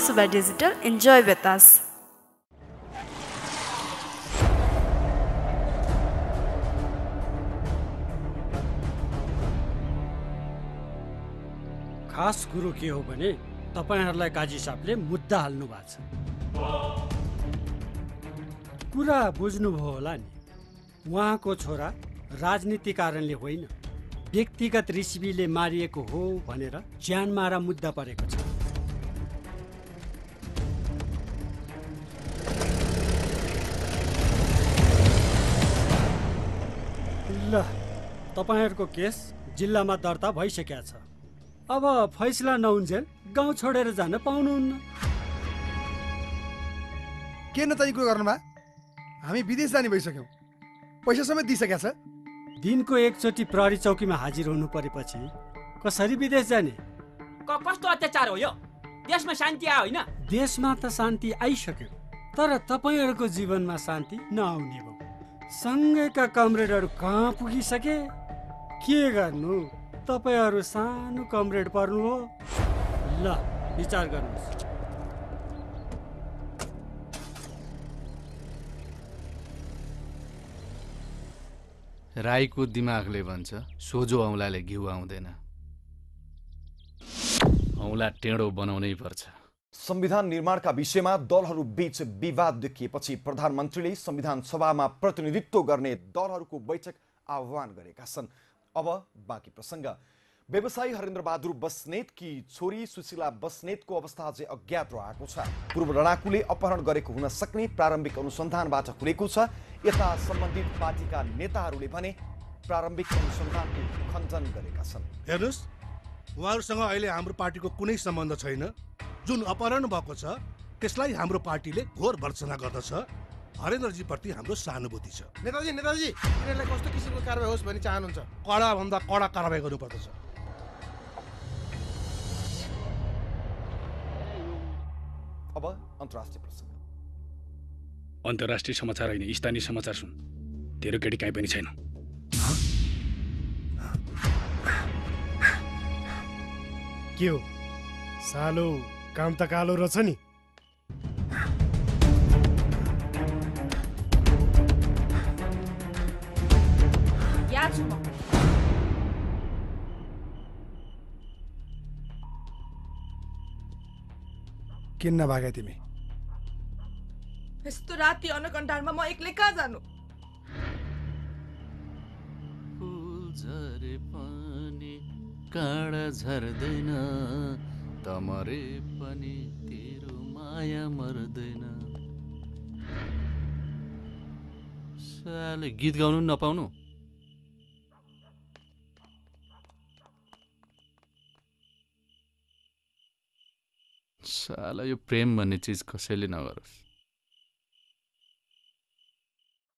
Suba Digital. Enjoy with us. खास कुरो के हो भने तपाईहरुलाई काजी साहबले मुद्दा हाल्नु भएको छ। कुरा बुझ्नुभयो होला नि। उहाँको छोरा राजनीति कारणले होइन, व्यक्तिगत रिसिबीले मारिएको हो भनेर ज्यानमारा मुद्दा परेको छ। ल, तपाईहरुको केस जिल्लामा दर्ता भइसकेको छ। अब फैसला नहुन्जेल गाउँ छोडेर जान पाउनुहुन्न। के नचाहिने कुरो गर्नुभयो? हामी विदेश जाने भइसक्यौँ, पैसा समेत दिइसकेको छ। दिनको एकचोटि प्रहरी चौकीमा हाजिर हुनु परेपछि कसरी विदेश जाने? कस्तो अत्याचार हो यो? देशमा शान्ति आयो होइन? देशमा त शान्ति आइसक्यो, तर तपाईहरुको जीवनमा शान्ति नआउने भयो। सँगैका कमरेडहरू कहाँ पुगिसके? के गर्नु? तपाईहरु सानो कमरेड पर्नु हो। ल, विचार गर्नुहोस्। राईको दिमागले भन्छ सोझो औँलाले घिउ आउँदैन, औँला टेढो बनाउनै पर्छ। संविधान निर्माणका विषयमा दलहरू बीच विवाद देखिएपछि प्रधानमन्त्रीले संविधान सभामा प्रतिनिधित्व गर्ने दलहरूको बैठक आह्वान गरेका छन्। अब बाँकी प्रसङ्ग। व्यवसायी हरेन्द्र बहादुर बस्नेतकी छोरी सुशीला बस्नेतको अवस्था अझै अज्ञात रहेको छ। पूर्व लडाकुले अपहरण गरेको हुन सक्ने प्रारम्भिक अनुसन्धानबाट खुलेको छ। यता सम्बन्धित पार्टीका नेताहरूले भने प्रारम्भिक अनुसन्धानको खण्डन गरेका छन्। हेर्नुस्, उहाँहरूसँग अहिले हाम्रो पार्टीको कुनै सम्बन्ध छैन। जुन अपहरण भएको छ त्यसलाई हाम्रो पार्टीले घोर भर्त्सना गर्दछ। हरेन्द्रजी प्रति हाम्रो सहानुभूति छ। नेताजी यिनीहरूलाई कस्तो किसिमको कारबाही होस् भनी चाहनुहुन्छ? कडा भन्दा कडा कारबाही गर्नुपर्दछ। अब अन्तर्राष्ट्रिय प्रसङ्ग। अन्तर्राष्ट्रिय समाचार होइन, स्थानीय समाचार सुन। तेरो केटी कहीँ पनि छैन। के हो सालो, काम त कालो रहेछ नि। किन नभागे तिमी? यस्तो राति अनकण्ठारमा म एक्लै कहाँ जानु? फूल झरे पनि काँडा झर्दैन, तमरे पनि तेरो माया मर्दैन। साले गीत गाउनु नपाउनु? साला यो प्रेम भन्ने चिज कसैले नगरोस्।